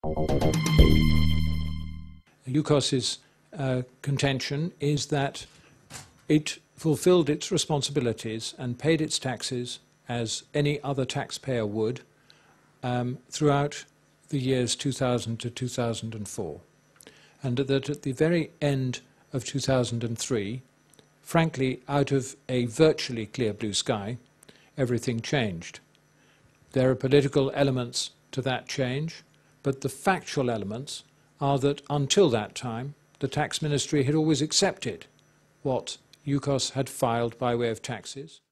Yukos's contention is that it fulfilled its responsibilities and paid its taxes as any other taxpayer would throughout the years 2000 to 2004, and that at the very end of 2003, frankly, out of a virtually clear blue sky, everything changed. There are political elements to that change, but the factual elements are that until that time, the tax ministry had always accepted what Yukos had filed by way of taxes.